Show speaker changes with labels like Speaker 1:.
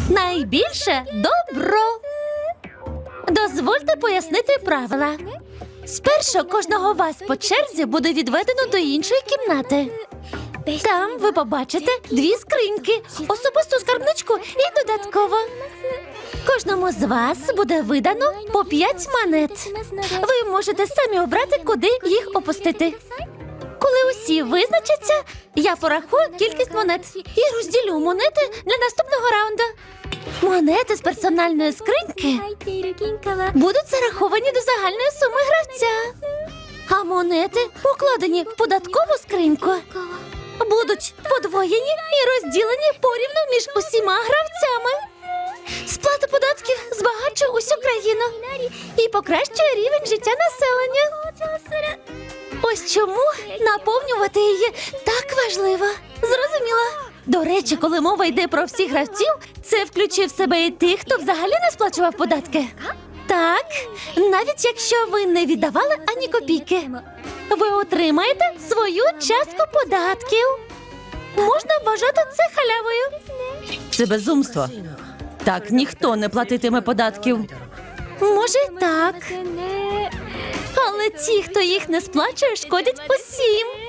Speaker 1: Найбільше добро. Дозвольте пояснити правила. Спершу кожного вас по черзі буде відведено до іншої кімнати. Там ви побачите 2 скриньки, особисту скарбничку і додатково. Кожному з вас буде видано по 5 монет. Ви можете самі обрати, куди їх опустити. Коли усі визначаться, я порахую кількість монет і розділю монети для наступного раунду. Монети з персональної скриньки будуть зараховані до загальної суми гравця. А монети, покладені в податкову скриньку, будуть подвоєні і розділені порівну між усіма гравцями. Сплата податків збагачує усю країну і покращує рівень життя населення. Ось чому наповнювати її так важливо. Зрозуміло. До речі, коли мова йде про всіх гравців, це включив в себе і тих, хто взагалі не сплачував податки. Так, навіть якщо ви не віддавали ані копійки, ви отримаєте свою частку податків. Можна вважати це халявою.
Speaker 2: Це безумство. Так ніхто не платитиме податків.
Speaker 1: Може й так. Але ті, хто їх не сплачує, шкодять усім.